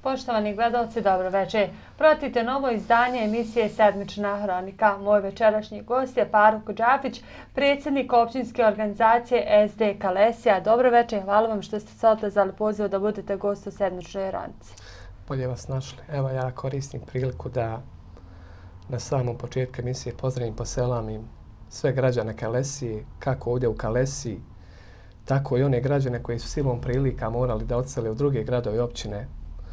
Poštovani gledalci, dobro večer. Pratite novo izdanje emisije Sedmična hronika. Moj večerašnji gost je Faruk Džafić, predsjednik općinske organizacije SD Kalesija. Dobro večer, hvala vam što ste se odazvali poziv da budete gost u Sedmičnoj hronici. Bolje vas našli. Evo ja koristim priliku da na samom početku emisije pozdravim, poselamim sve građane Kalesije, kako ovdje u Kalesiji, tako i one građane koji su silom prilika morali da odsele u druge gradove i općine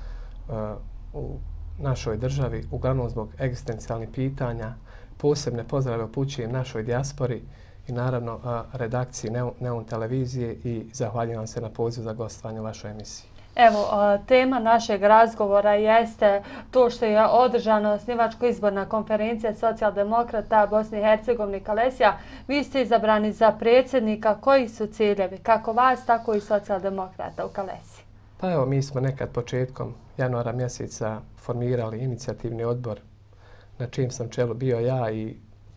u našoj državi, uglavnom zbog egzistencijalnih pitanja. Posebne pozdrave upućujem našoj dijaspori i naravno redakciji Neon televizije i zahvaljujem vam se na pozivu za gostovanje u vašoj emisiji. Evo, tema našeg razgovora jeste to što je održana osnivačko-izborna konferencija socijaldemokrata Bosne i Hercegovine Kalesija. Vi ste izabrani za predsjednika. Koji su ciljevi, kako vas, tako i socijaldemokrata u Kalesiji? Pa evo, mi smo nekad početkom januara mjeseca formirali inicijativni odbor na čijem sam čelu bio ja i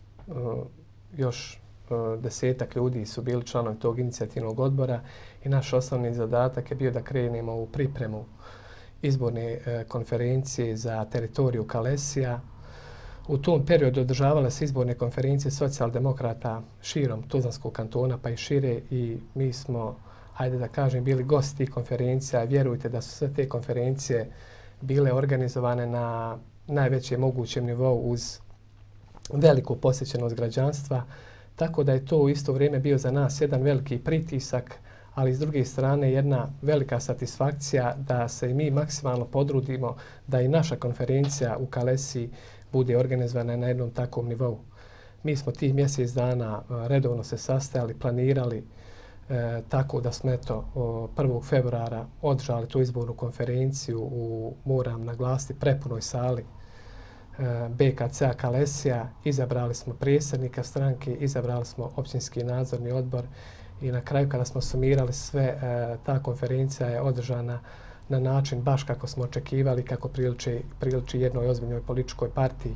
još 10-ak ljudi su bili članovi tog inicijativnog odbora i naš osnovni zadatak je bio da krenemo u pripremu izborne konferencije za teritoriju Kalesija. U tom periodu održavale se izborne konferencije socijaldemokrata širom Tuzlanskog kantona pa i šire i mi smo, hajde da kažem, bili gosti tih konferencija. Vjerujte da su sve te konferencije bile organizovane na najvećem mogućem nivou uz veliku posjećenost građanstva. Tako da je to u isto vrijeme bio za nas jedan veliki pritisak, ali s druge strane jedna velika satisfakcija da se i mi maksimalno podrudimo da i naša konferencija u Kalesiji bude organizovana na jednom takvom nivou. Mi smo tih mjesec dana redovno se sastajali, planirali, tako da smo 1. februara održali tu izbornu konferenciju u, moram naglasiti, prepunoj sali BKC-a Kalesija. Izabrali smo predsjednika stranke, izabrali smo općinski nadzorni odbor i na kraju kada smo sumirali sve, ta konferencija je održana na način baš kako smo očekivali, kako priliči jednoj ozbiljnoj političkoj partiji.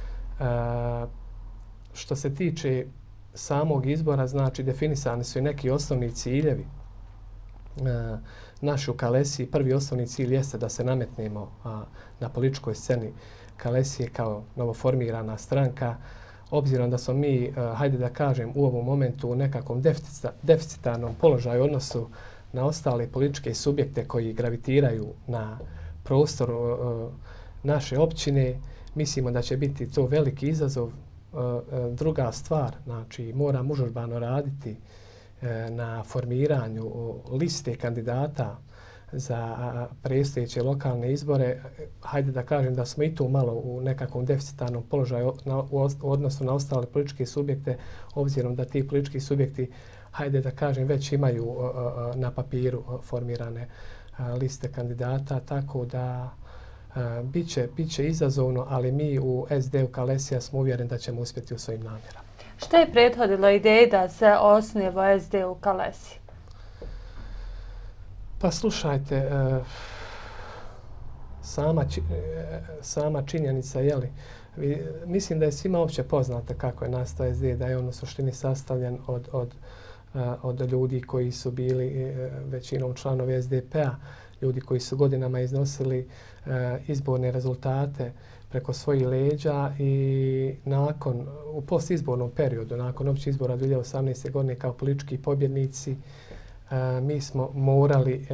Što se tiče samog izbora, znači definisani su i neki osnovni ciljevi. Naši u Kalesiji prvi osnovni cilj jeste da se nametnemo na političkoj sceni Kalesije kao novoformirana stranka. Obzirom da smo mi, hajde da kažem, u ovom momentu u nekakvom deficitarnom položaju odnosu na ostale političke subjekte koji gravitiraju na prostor naše općine, mislimo da će biti to veliki izazov. Druga stvar, znači moramo užurbano raditi na formiranju liste kandidata za predstojeće lokalne izbore. Hajde da kažem da smo i tu malo u nekakvom deficitarnom položaju u odnosu na ostale političke subjekte, obzirom da ti politički subjekti, hajde da kažem, već imaju na papiru formirane liste kandidata, tako da bit će izazovno, ali mi u SD-u Kalesija smo uvjereni da ćemo uspjeti u svojim namjerama. Što je prethodilo ideji da se osniva SD u Kalesiji? Pa slušajte, sama činjenica, mislim da je svima opće poznata kako je nastao SD, da je on u suštini sastavljen od ljudi koji su bili većinom članovi SDP-a, ljudi koji su godinama iznosili izborne rezultate preko svojih leđa i u postizbornom periodu, nakon općih izbora 2018. godine kao politički pobjednici, mi smo morali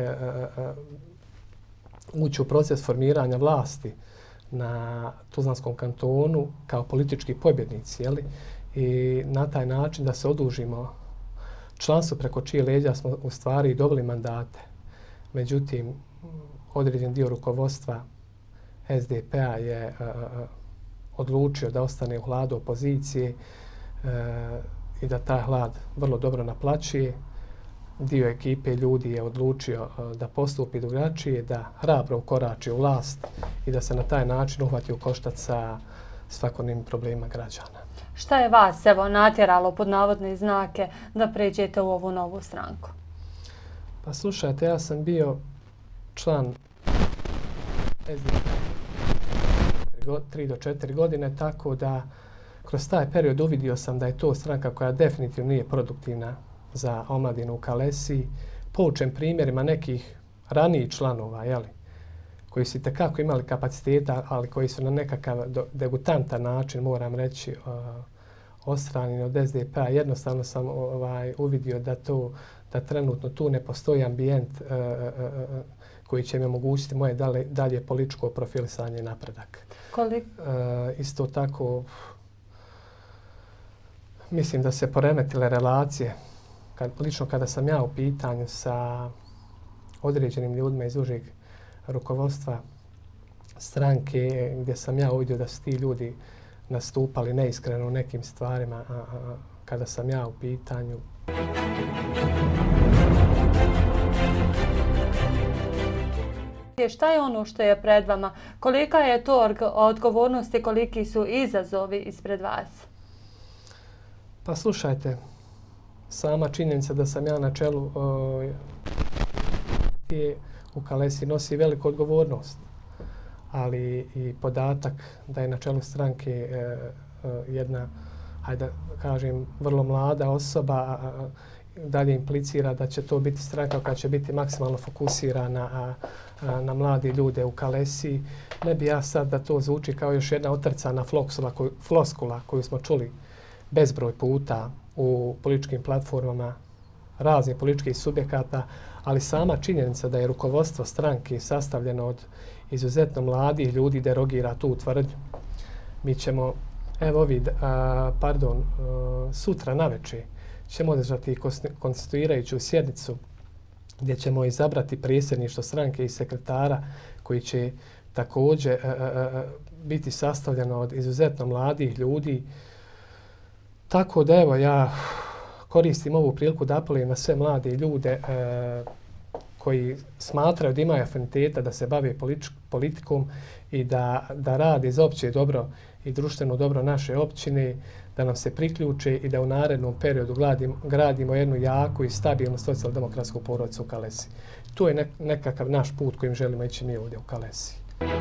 ući u proces formiranja vlasti na Tuzlanskom kantonu kao politički pobjednici, i na taj način da se odužimo članstvo preko čije leđa smo u stvari dobili mandate. Međutim, određen dio rukovodstva SDP-a je odlučio da ostane u hladu opozicije i da taj hlad vrlo dobro naplaćuje. Dio ekipe ljudi je odlučio da postupi drugačije, da hrabro ukorači u vlast i da se na taj način uhvati u koštac sa svakodnevnim problemima građana. Šta je vas natjeralo pod navodne znake da pređete u ovu novu stranku? Pa slušajte, ja sam bio član SDP-a 3 do 4 godine, tako da kroz taj period uvidio sam da je to stranka koja definitivno nije produktivna za omladinu u Kalesiji, poučen primjerima nekih ranijih članova, koji su itekako imali kapaciteta, ali koji su na nekakav degutantan način, moram reći, odstranjeni od SDP-a. Jednostavno sam uvidio da trenutno tu ne postoji ambijent koji će mi omogućiti moje dalje političko profilisanje i napredak. Isto tako, mislim da se poremetile relacije. Lično kada sam ja u pitanju sa određenim ljudima iz užeg rukovodstva stranke, gdje sam ja uvidio da su ti ljudi nastupali neiskreno u nekim stvarima, kada sam ja u pitanju. Šta je ono što je pred vama? Kolika je to odgovornost i koliki su izazovi ispred vas? Pa slušajte, sama činjenica da sam ja na čelu u Kalesi nosi veliku odgovornost, ali i podatak da je na čelu stranke jedna, hajde kažem, vrlo mlada osoba, dalje implicira da će to biti stranka koja će biti maksimalno fokusirana na mladi ljude u Kalesi. Ne bi ja sad da to zvuči kao još jedna otrcana floskula koju smo čuli bezbroj puta u političkim platformama raznih političkih subjekata, ali sama činjenica da je rukovodstvo stranke sastavljeno od izuzetno mladih ljudi derogira tu tvrdnju. Mi ćemo, sutra navečer ćemo održati konstituirajuću sjednicu gdje ćemo izabrati predsjedništvo stranke i sekretara koji će također biti sastavljeno od izuzetno mladih ljudi. Tako da evo, ja koristim ovu priliku da apelujem na sve mlade ljude koji smatraju da imaju afiniteta da se bave politikom i da rade za opće dobro i društveno dobro naše općine, da nam se priključe i da u narednom periodu gradimo jednu jaku i stabilnu socijaldemokratsku porodicu u Kalesi. To je nekakav naš put kojim želimo ići mi ovdje u Kalesi.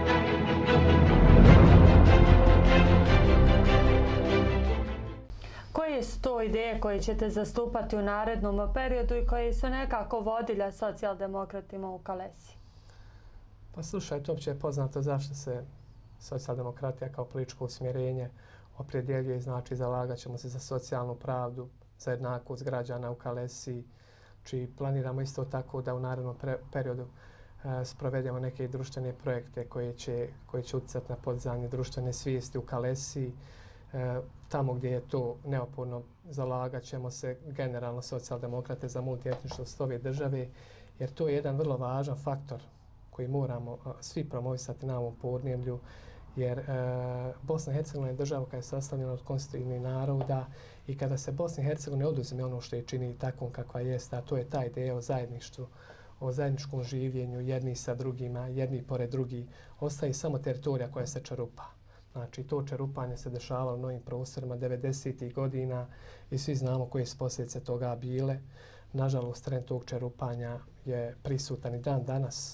Koje su to ideje koje ćete zastupati u narednom periodu i koje su nekako vodilja socijaldemokratima u Kalesi? Pa slušajte, uopće je poznato zašto se socijaldemokratija kao političko usmjerenje opredjeljuje, znači zalagat ćemo se za socijalnu pravdu, za jednakost građana u Kalesi, čiji planiramo isto tako da u narednom periodu sprovedemo neke društvene projekte koji će utjecati na podizanje društvene svijesti u Kalesi. Tamo gdje je to neophodno zalagat ćemo se generalno socijaldemokrate za multietničnost ove države, jer to je jedan vrlo važan faktor koji moramo svi promovisati na ovom podneblju, jer Bosna i Hercegovina je država koja je sastavljena od konstitutivnih naroda i kada se Bosni i Hercegovini oduzme ono što je čini takvom kakva jest, a to je ta ideja o zajedništvu, o zajedničkom življenju, jedni sa drugima, jedni pored drugih, ostaje samo teritorija koja se čerupa. Znači, to čerupanje se dešavalo u novim prostorima 90. godina i svi znamo koje su posljedice toga bile. Nažalost, trend tog čerupanja je prisutan i dan danas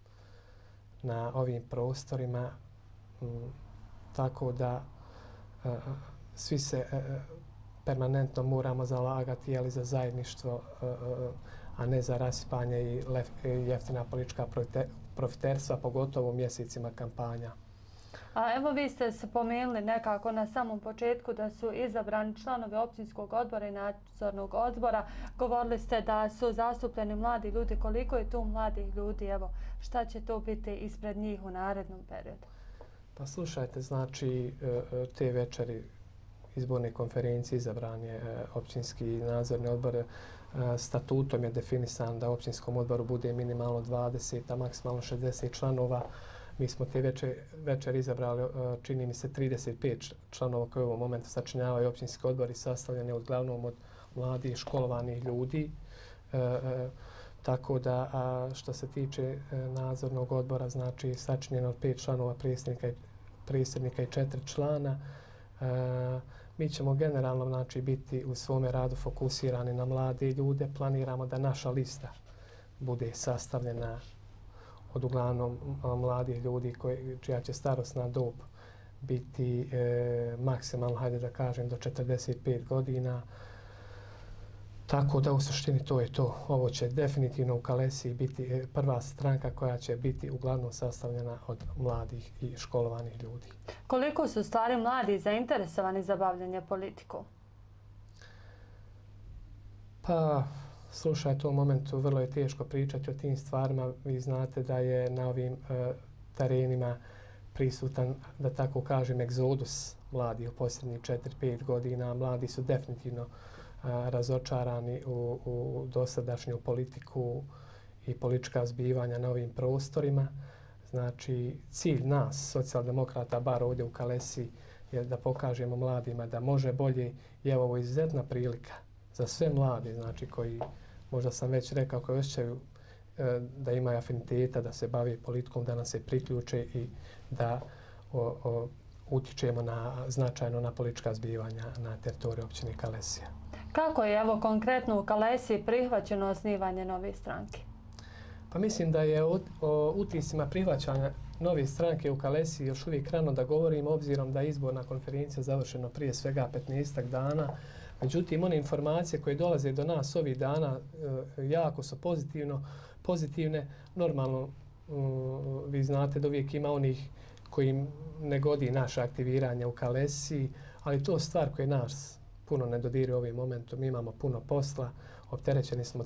na ovim prostorima, tako da svi se permanentno moramo zalagati za zajedništvo, a ne za rasipanje i jeftina politička profiterstva, pogotovo u mjesecima kampanja. A evo vi ste spomenuli nekako na samom početku da su izabrani članovi općinskog odbora i nadzornog odbora. Govorili ste da su zastupljeni mladi ljudi. Koliko je tu mladih ljudi? Evo, šta će to biti ispred njih u narednom periodu? Pa slušajte, znači te večeri izborne konferencije izabran je općinski nadzorni odbor. Statutom je definisan da u općinskom odboru bude minimalno 20, a maksimalno 60 članova. Mi smo te večer izabrali, čini mi se, 35 članova koji u ovom momentu sačinjavaju općinski odbor i sastavljeni uglavnom od mladih školovanih ljudi. Tako da što se tiče nadzornog odbora, znači sačinjeno od 5 članova predsjednika i 4 člana. Mi ćemo generalno znači, biti u svome radu fokusirani na mlade ljude. Planiramo da naša lista bude sastavljena od uglavnom mladih ljudi čija će starosna dob biti maksimalno, hajde da kažem, do 45 godina. Tako da u suštini to je to. Ovo će definitivno u Kalesiji biti prva stranka koja će biti uglavnom sastavljena od mladih i školovanih ljudi. Koliko su stvari mladi zainteresovani za bavljanje politikom? Pa, slušajte, u ovom momentu vrlo je teško pričati o tim stvarima. Vi znate da je na ovim terenima prisutan, da tako kažem, egzodus mladih u posljednjih 4-5 godina. Mladi su definitivno razočarani u dosadašnju politiku i politička zbivanja na ovim prostorima. Znači, cilj nas, socijaldemokrata, bar ovdje u Kalesiji, je da pokažemo mladima da može bolje i evo ovo je izuzetna prilika za sve mlade, znači koji, možda sam već rekao, koji osjećaju da imaju afiniteta, da se bave politikom, da nam se priključe i da utičemo značajno na politička zbivanja na teritoriju općine Kalesija. Kako je evo konkretno u Kalesiji prihvaćeno osnivanje nove stranke? Pa mislim da je o utiscima prihvaćanja nove stranke u Kalesiji još uvijek rano da govorim, obzirom da je izborna konferencija završena prije svega 15 dana. Međutim, one informacije koje dolaze do nas ovih dana jako su pozitivne. Normalno, vi znate da uvijek ima onih koji ne godi naše aktiviranje u Kalesiji, ali to je stvar koja nas puno ne dodiri u ovim momentom. Mi imamo puno posla, opterećeni smo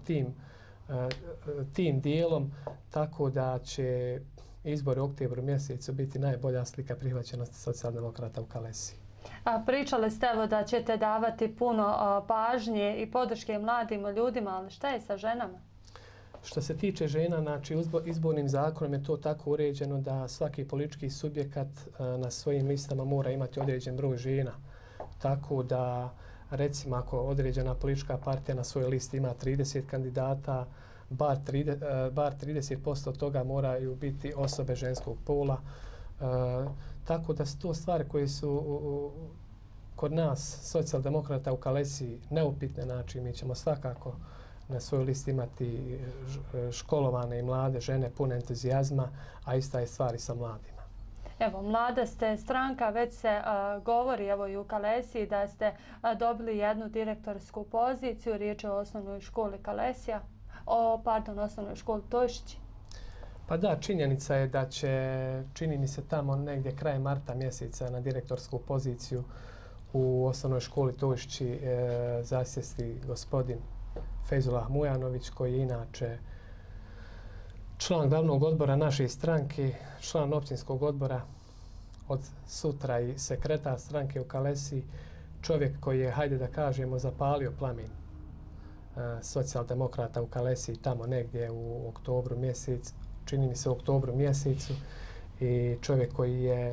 tim dijelom, tako da će izbori u oktobru mjesecu biti najbolja slika prihvaćenosti socijaldemokrata u Kalesiji. Pričali ste evo da ćete davati puno pažnje i podrške mladim ljudima, ali šta je sa ženama? Što se tiče žena, znači izbornim zakonom je to tako uređeno da svaki politički subjekat na svojim listama mora imati određen broj žena. Tako da, recimo, ako određena politička partija na svojoj listi ima 30 kandidata, bar 30% od toga moraju biti osobe ženskog pola. Tako da su to stvari koje su kod nas, socijaldemokrata u Kalesiji, neupitne. Znači, mi ćemo svakako na svojoj listi imati školovane i mlade žene pune entuzijazma, a ista je stvar i sa mladima. Evo, mlada ste stranka, već se govori evo i u Kalesiji da ste dobili jednu direktorsku poziciju, riječ je o osnovnoj školi Kalesija, osnovnoj školi Tojšići. Pa da, činjenica je da će, čini mi se tamo negdje kraj marta mjeseca na direktorsku poziciju u osnovnoj školi Tojšići zasjesti gospodin Fejzullah Mujanović, koji je inače član glavnog odbora naše stranke, član općinskog odbora od sutra i sekretar stranke u Kalesiji, čovjek koji je, hajde da kažemo, zapalio plamen socijaldemokrata u Kalesiji tamo negdje u oktobru mjesecu, čini mi se u oktobru mjesecu, i čovjek koji je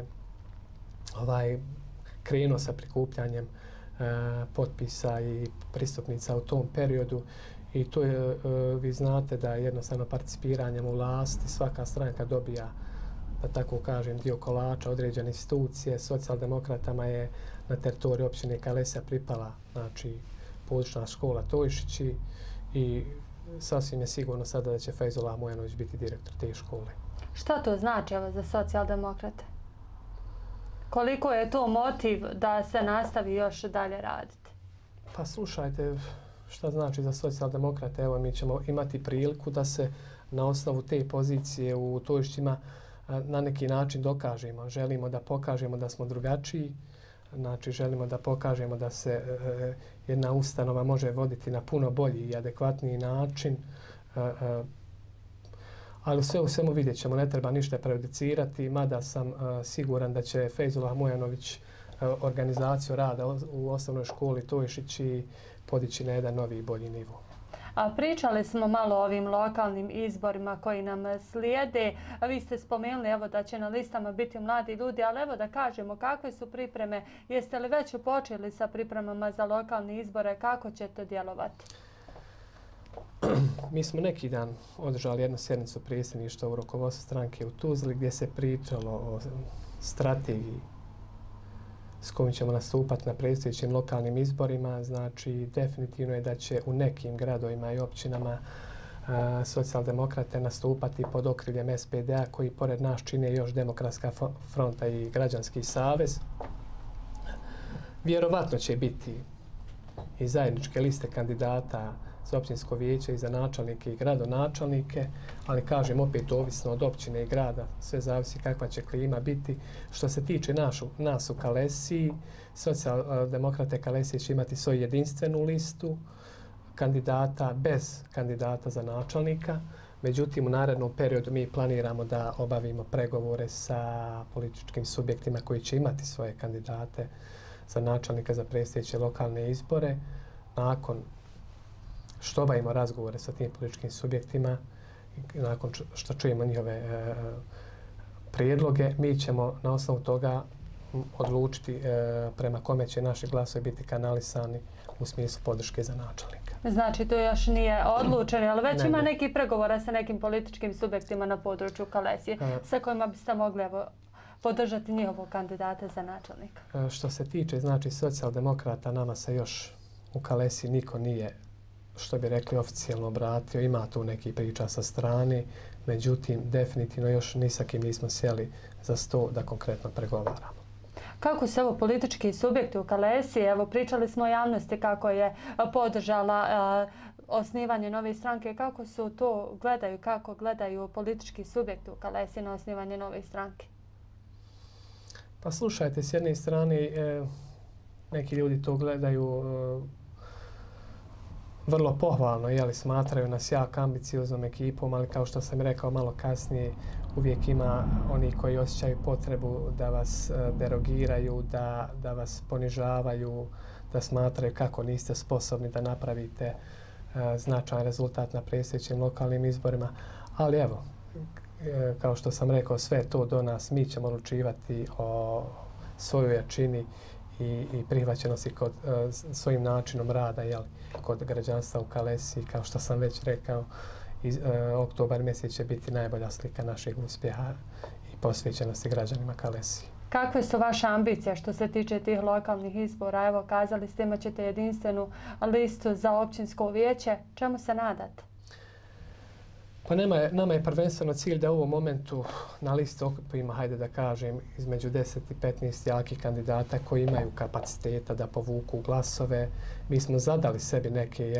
krenuo sa prikupljanjem potpisa i pristupnica u tom periodu. I to je, vi znate da jednostavno participiranjem u vlasti svaka stranka dobija, da tako kažem, dio kolača određene institucije. Socijaldemokratama je na teritoriju općine Kalesija pripala, znači, područna škola Tojšići i sasvim je sigurno sada da će Fejzullah Mujanović biti direktor te škole. Šta to znači evo za socijaldemokrate? Koliko je to motiv da se nastavi još dalje raditi? Pa slušajte, šta znači za socijaldemokrate? Evo, mi ćemo imati priliku da se na osnovu te pozicije u Tojšićima na neki način dokažemo. Želimo da pokažemo da smo drugačiji, znači želimo da pokažemo da se jedna ustanova može voditi na puno bolji i adekvatniji način, ali sve u svemu vidjet ćemo, ne treba ništa prejudicirati, mada sam siguran da će Fejzullah Mujanović organizaciju rada u osnovnoj školi Tojšići podići na jedan novi i bolji nivo. Pričali smo malo o ovim lokalnim izborima koji nam slijede. Vi ste spomenuli evo da će na listama biti mladi ljudi, ali evo da kažemo kakve su pripreme. Jeste li već počeli sa pripremama za lokalne izbore? Kako ćete djelovati? Mi smo neki dan održali jednu sjednicu predsjedništva u rukovodstvu stranke u Tuzli gdje se pričalo o strategiji s kojim ćemo nastupati na predstojećim lokalnim izborima. Znači, definitivno je da će u nekim gradovima i općinama socijaldemokrate nastupati pod okriljem SPD-a, koji pored nas čine još Demokratska fronta i Građanski savez. Vjerovatno će biti i zajedničke liste kandidata za općinsko vijeće i za načelnike i gradonačelnike, ali kažem opet ovisno od općine i grada, sve zavisi kakva će klima biti. Što se tiče nas u Kalesiji, Socijaldemokrate Kalesije će imati svoju jedinstvenu listu kandidata bez kandidata za načelnika. Međutim, u narednom periodu mi planiramo da obavimo pregovore sa političkim subjektima koji će imati svoje kandidate za načelnika za predstojeće lokalne izbore. Nakon što obavimo razgovore sa tim političkim subjektima, nakon što čujemo njihove prijedloge, mi ćemo na osnovu toga odlučiti prema kome će naši glasovi biti kanalisani u smislu podrške za načelnika. Znači, to još nije odlučeno, ali već ima neki pregovora sa nekim političkim subjektima na području Kalesije, sa kojima biste mogli podržati njihovog kandidata za načelnika. Što se tiče, znači, socijaldemokrata, nama se još u Kalesiji niko nije, što bi rekli, oficijalno obratio. Ima tu neki priča sa strane, međutim, definitivno još ni sa kim nismo sjeli za sto da konkretno pregovaramo. Kako se ovo politički subjekti u Kalesiji, evo pričali smo o javnosti kako je podržala osnivanje nove stranke, kako su to gledaju, kako gledaju politički subjekti u Kalesiji na osnivanje nove stranke? Pa slušajte, s jedne strane neki ljudi to gledaju vrlo pohvalno, jeli, smatraju nas jako ambicioznom ekipom, ali kao što sam rekao malo kasnije, uvijek ima oni koji osjećaju potrebu da vas derogiraju, da vas ponižavaju, da smatraju kako niste sposobni da napravite značajan rezultat na predstojećim lokalnim izborima. Ali evo, kao što sam rekao, sve to do nas, mi ćemo odlučivati o svojoj jačini i prihvaćenosti kod svojim načinom rada, jel, kod građanstva u Kalesiji. Kao što sam već rekao, oktobar mjesec će biti najbolja slika našeg uspjeha i posvećenosti građanima Kalesije. Kakve su vaše ambicije što se tiče tih lokalnih izbora? Evo, kazali ste imat ćete jedinstvenu listu za općinsko vijeće. Čemu se nadate? Pa nama je prvenstveno cilj da u ovom momentu na listi okupimo, hajde da kažem, između 10 i 15 jakih kandidata koji imaju kapaciteta da povuku glasove. Mi smo zadali sebi neke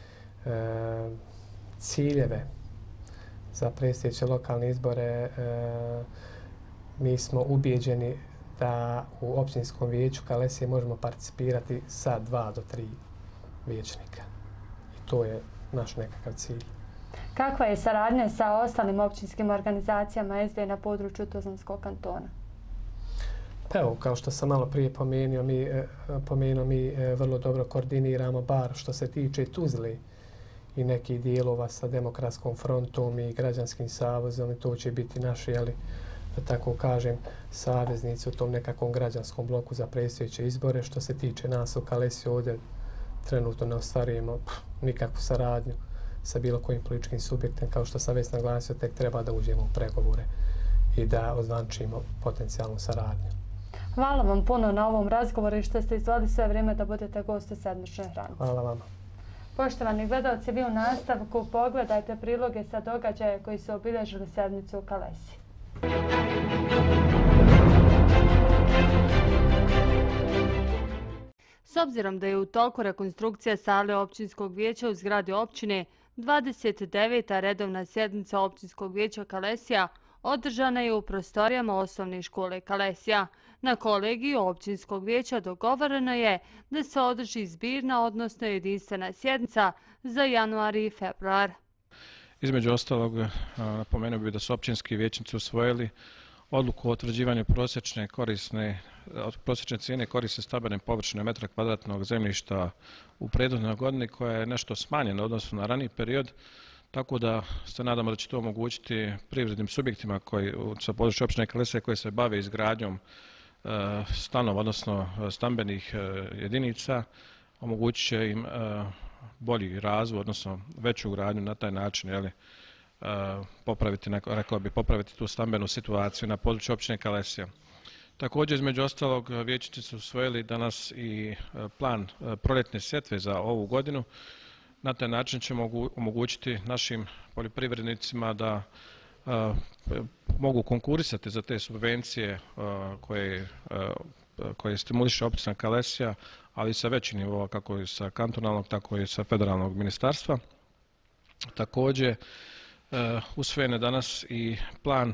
ciljeve za predstojeće lokalne izbore. Mi smo ubijeđeni da u općinskom vijeću Kalesije možemo participirati sa 2 do 3 vijećnika. I to je naš nekakav cilj. Kakva je saradnja sa ostalim općinskim organizacijama SD na području Tuzlanskog kantona? Evo, kao što sam malo prije pomenuo, mi vrlo dobro koordiniramo, bar što se tiče Tuzle i nekih dijelova sa Demokratskom frontom i Građanskim savezom, i to će biti naši, da tako kažem, saveznici u tom nekakvom građanskom bloku za predstojeće izbore. Što se tiče nas u Kalesiji, ovdje trenutno ne ostvarujemo nikakvu saradnju sa bilo kojim političkim subjektom. Kao što sam već naglasio, tek treba da uđemo u pregovore i da označimo potencijalnu saradnju. Hvala vam puno na ovom razgovoru i što ste izdvojili sve vrijeme da budete gost u Sedmičnoj hranici. Hvala vama. Poštovani gledalci, vi u nastavku pogledajte priloge sa događaja koji su obilježili sedmicu u Kalesiji. S obzirom da je u toku rekonstrukcija sale općinskog vijeća u zgradi općine, 29. redovna sjednica općinskog vijeća Kalesija održana je u prostorijama osnovne škole Kalesija. Na kolegiju općinskog vijeća dogovoreno je da se održi zbirna, odnosno jedinstvena sjednica za januar i februar. Između ostalog, napomenuo bih da su općinski vijećnici usvojili odluku o utvrđivanju prosječne cijene korisne stambene površine metra kvadratnog zemljišta u prethodnoj godini, koja je nešto smanjena u odnosu na raniji period, tako da se nadamo da će to omogućiti privrednim subjektima koji sa područja općine Kalesija koji se bave izgradnjom stanova, odnosno stambenih jedinica, omogućit će im bolji razvoj, odnosno veću gradnju, na taj način popraviti tu stambenu situaciju na području općine Kalesija. Također, između ostalog, vijećnici su usvojili danas i plan proljetne sjetve za ovu godinu. Na taj način ćemo omogućiti našim poljoprivrednicima da mogu konkurisati za te subvencije koje koje stimuliše općina Kalesija, ali i sa većih nivova, kako i sa kantonalnog, tako i sa federalnog ministarstva. Također, usvojen je danas i plan,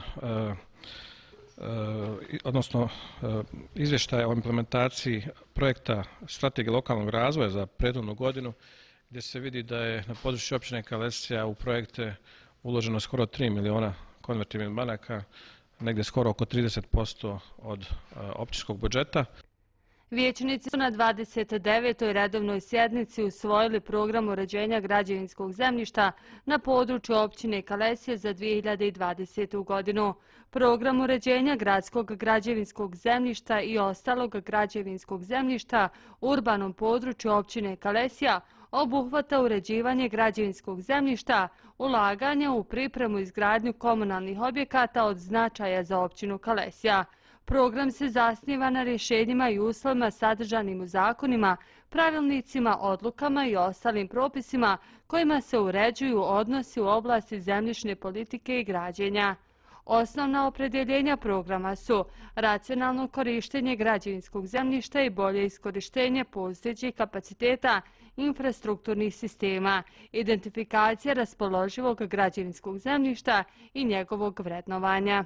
odnosno izvještaj o implementaciji projekta Strategije lokalnog razvoja za prethodnu godinu, gdje se vidi da je na području općine Kalesija u projekte uloženo skoro 3 milijuna konvertibilnih banaka, negdje skoro oko 30% od općinskog budžeta. Vijećnici su na 29. redovnoj sjednici usvojili program uređenja građevinskog zemljišta na području općine Kalesije za 2020. godinu. Program uređenja gradskog građevinskog zemljišta i ostalog građevinskog zemljišta u urbanom području općine Kalesija obuhvata uređivanje građevinskog zemljišta, ulaganje u pripremu i izgradnju komunalnih objekata od značaja za općinu Kalesija. Program se zasniva na rješenjima i uslovima sadržanim u zakonima, pravilnicima, odlukama i ostalim propisima kojima se uređuju odnosi u oblasti zemljišne politike i građenja. Osnovna opredjeljenja programa su racionalno korištenje građevinskog zemljišta i bolje iskorištenje postojećih kapaciteta infrastrukturnih sistema, identifikacija raspoloživog građevinskog zemljišta i njegovog vrednovanja.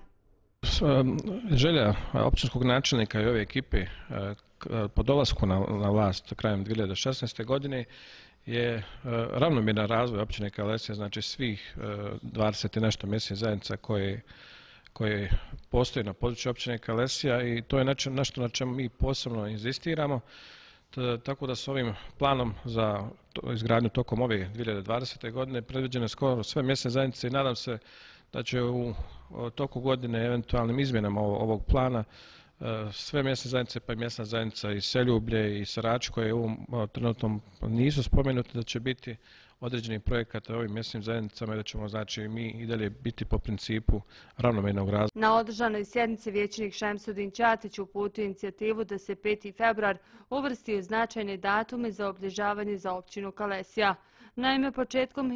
Želja općinskog načelnika i ove ekipe po dolasku na vlast krajem 2016. godine je ravnomjeran razvoj općine Kalesija, znači svih 20 i nešto mjesnih zajednica koje postoje na području općine Kalesija, i to je nešto na čemu mi posebno inzistiramo. Tako da s ovim planom za izgradnju tokom ove 2020. godine predviđene skoro sve mjesne zajednice i nadam se da će u toku godine eventualnim izmjenama ovog plana sve mjesne zajednice, pa i mjesna zajednica i Seljublje i Sarač, koje u ovom trenutnom nisu spomenuti, da će biti određeni projekata ovim mjesnim zajednicama i da ćemo znači mi i dalje biti po principu ravnomjernog razvoja. Na održanoj sjednici vijećnik Šemsudin Ćatić uputio inicijativu da se 5. februar uvrsti u značajne datume za obilježavanje za općinu Kalesija. Naime, početkom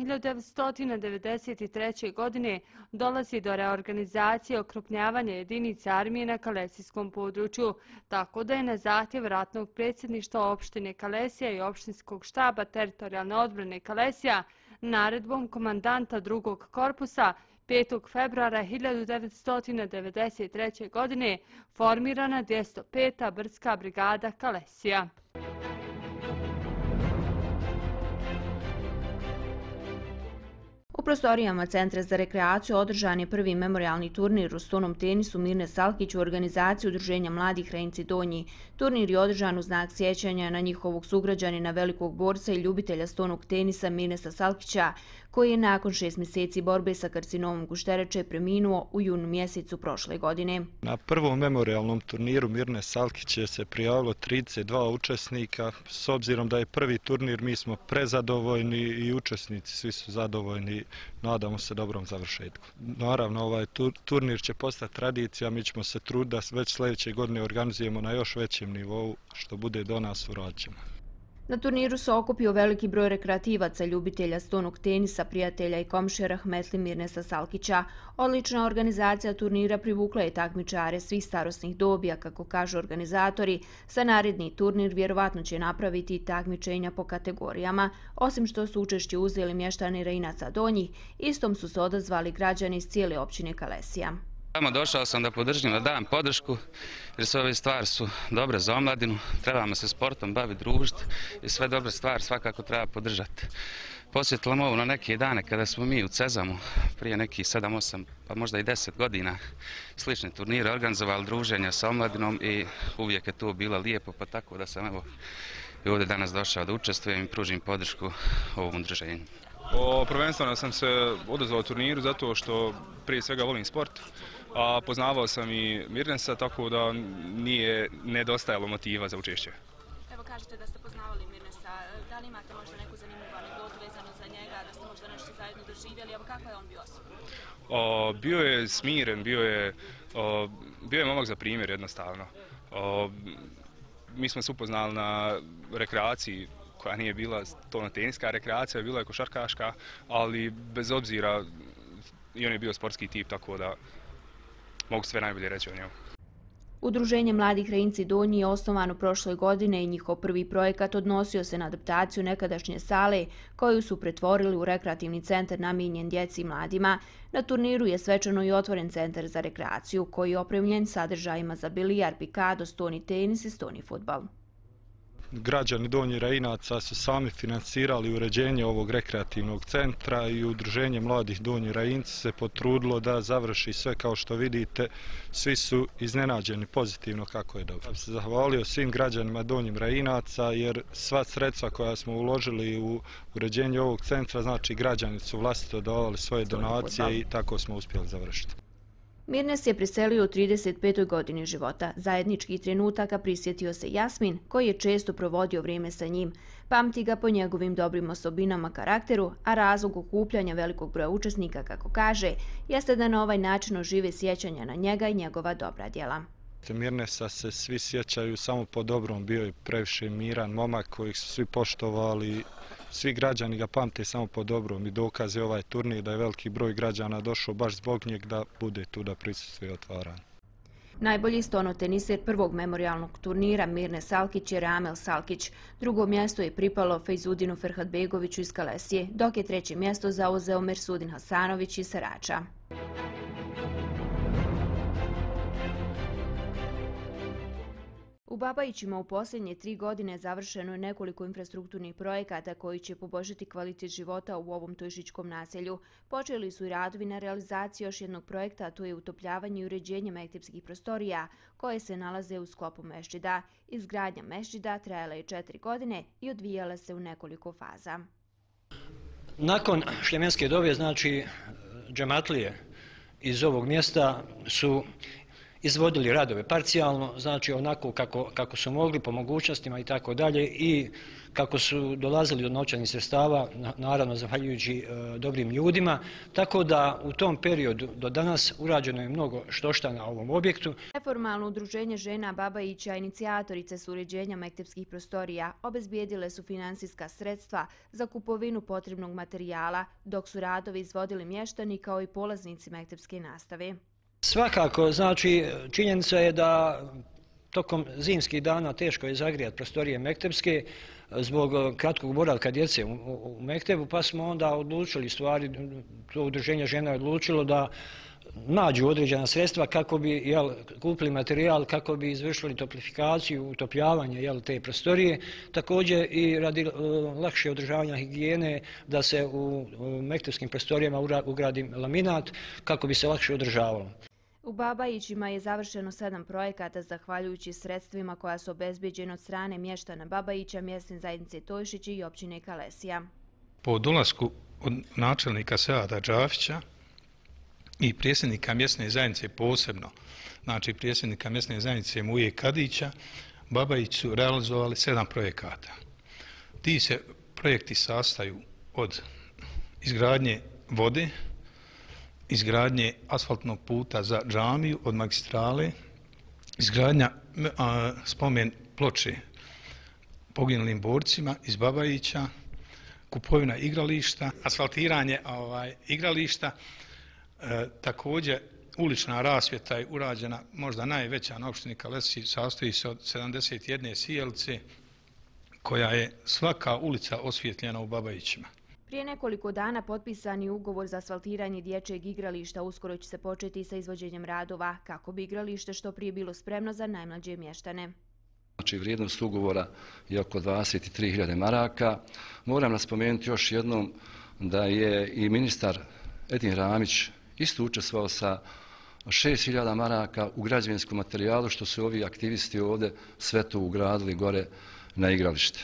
1993. godine dolazi do reorganizacije i okrupnjavanja jedinica armije na kalesijskom području, tako da je na zahtjev ratnog predsjedništva opštine Kalesija i opštinskog štaba teritorijalne odbrane Kalesija naredbom komandanta drugog korpusa 5. februara 1993. godine formirana 205. brdska brigada Kalesija. U prostorijama Centra za rekreaciju održan je prvi memorijalni turnir u stonom tenisu Mirne Salkić u organizaciji Udruženja mladih Renci Donji. Turnir je održan u znak sjećanja na njihovog sugrađanina, velikog borca i ljubitelja stonog tenisa Mirnesa Salkića, koji je nakon 6 mjeseci borbe sa karcinomom guštereče preminuo u junu mjesecu prošle godine. Na prvom memorijalnom turniru Mirne Salkiće se prijavilo 32 učesnika. S obzirom da je prvi turnir, mi smo prezadovoljni i učesnici svi su zadovoljni. Nadamo se dobrom završetku. Naravno, ovaj turnir će postati tradicija, mi ćemo se truditi da već sljedeće godine organizujemo na još većem nivou, što bude do nas urađeno. Na turniru se okupio veliki broj rekreativaca, ljubitelja stonog tenisa, prijatelja i komšija rahmetli Mirnesa Salkića. Odlična organizacija turnira privukla je takmičare svih starosnih dobi, a kako kažu organizatori, sa naredni turnir vjerovatno će napraviti takmičenja po kategorijama. Osim što su učešće uzeli mještani Reinaca Donjih, istom su se odazvali građani iz cijele općine Kalesija. Tamo došao sam da podržim, da dam podršku, jer sve ove stvari su dobre za omladinu, trebamo se sportom baviti, družiti i sve dobre stvari svakako treba podržati. Posjetilo me ovo na neke dane kada smo mi u Cezamu prije nekih 7, 8 pa možda i 10 godina slične turnire organizovali, druženja sa omladinom i uvijek je to bilo lijepo, pa tako da sam evo i ovdje danas došao da učestvujem i pružim podršku ovom druženju. Prvenstveno sam se odazvao turniru zato što prije svega volim sport, a poznavao sam i Mirnesa, tako da nije nedostajalo motiva za učešće. Evo kažete da ste poznavali Mirnesa, da li imate možda neku zanimljivu anegdotu vezanu za njega, da ste možda nešto zajedno doživjeli, evo kako je on bio osoba? Bio je smiren, bio je momak za primjer jednostavno. Mi smo se upoznali na rekreaciji koja nije bila to teniska rekreacija, bila je košarkaška, ali bez obzira i on je bio sportski tip, tako da mogu sve najbolje reći o njemu. Udruženje Mladi Krajinci Donji je osnovano prošle godine i njihov prvi projekat odnosio se na adaptaciju nekadašnje sale koju su pretvorili u rekreativni centar namijenjen djeci i mladima. Na turniru je svečano i otvoren centar za rekreaciju koji je opremljen sadržajima za bilijar, pikado, stoni tenis i stoni fudbal. Građani Donjih Rajinaca su sami financirali uređenje ovog rekreativnog centra i Udruženje Mladih Donji Rajinci se potrudilo da završi sve. Kao što vidite, svi su iznenađeni pozitivno kako je dobro. Ja bih se zahvalio svim građanima Donjih Rajinaca jer sva sredstva koja smo uložili u uređenje ovog centra, znači građani su vlastito davali svoje donacije i tako smo uspjeli završiti. Mirnes je preselio u 35. godini života. Zajedničkih trenutaka prisjetio se Jasmin, koji je često provodio vrijeme sa njim. Pamti ga po njegovim dobrim osobinama karakteru, a razlog okupljanja velikog broja učesnika, kako kaže, jeste da na ovaj način ožive sjećanja na njega i njegova dobra djela. Mirnesa se svi sjećaju samo po dobrom, bio je previše miran momak kojih su svi poštovali. Svi građani ga pamte samo po dobrom i dokaz je ovaj turnir da je veliki broj građana došao baš zbog njeg da bude tu da prisustvuje otvaranju. Najbolji stonoteniser prvog memorijalnog turnira Mirne Salkić je Ramel Salkić. Drugo mjesto je pripalo Fejzudinu Ferhatbegoviću iz Kalesije, dok je treće mjesto zauzeo Mersudin Hasanović iz Sarača. U Babajićima u posljednje 3 godine završeno je nekoliko infrastrukturnih projekata koji će poboljšati kvalitet života u ovom tojžičkom naselju. Počeli su i radovi na realizaciji još jednog projekta, a to je utopljavanje i uređenje mektepskih prostorija koje se nalaze u sklopu mešćida. Izgradnja mešćida trajala je 4 godine i odvijala se u nekoliko faza. Nakon šljemenske dove, znači džematlije iz ovog mjesta su izvodili radove parcijalno, znači onako kako su mogli po mogućnostima i tako dalje i kako su dolazili do novčanih sredstava, naravno zahvaljujući dobrim ljudima, tako da u tom periodu do danas urađeno je mnogo štošta na ovom objektu. Neformalno udruženje žena Babajića, inicijatorice su uređenja mektepskih prostorija, obezbijedile su finansijska sredstva za kupovinu potrebnog materijala, dok su radovi izvodili mještani kao i polaznici mektepske nastave. Svakako, znači činjenica je da tokom zimskih dana teško je zagrijati prostorije mektepske zbog kratkog boravka djece u mektebu, pa smo onda odlučili, stvari, to udruženje žena je odlučilo da nađu određena sredstva kako bi kupili materijal, kako bi izvršili toplifikaciju, utopljavanje te prostorije. Također i radi lakše održavanja higijene da se u mektepskim prostorijama ugradi laminat kako bi se lakše održavalo. U Babajićima je završeno 7 projekata zahvaljujući sredstvima koja su obezbijeđena od strane mještana Babajića, mjesne zajednice Tojšić i općine Kalesija. Po dolasku od načelnika Seada Džafića i predsjednika mjesne zajednice posebno, znači predsjednika mjesne zajednice Muje Kadića, Babajić su realizovali 7 projekata. Ti se projekti sastaju od izgradnje vode, izgradnje asfaltnog puta za džamiju od magistrale, izgradnja spomen ploče poginulim borcima iz Babajića, kupovina igrališta, asfaltiranje igrališta, također ulična rasvjeta je urađena možda najveća na opštini Kalesiji, sastoji se od 71 sijalice koja je svaka ulica osvjetljena u Babajićima. Prije nekoliko dana potpisan je ugovor za asfaltiranje dječjeg igrališta. Uskoro će se početi sa izvođenjem radova kako bi igralište što prije bilo spremno za najmlađe mještane. Znači, vrijednost ugovora je oko 23.000 maraka. Moram naspomenuti još jednom da je i ministar Edin Ramić isto učestvovao sa 6.000 maraka u građevinskom materijalu, što su ovi aktivisti ovdje sve to ugradili gore na igralište.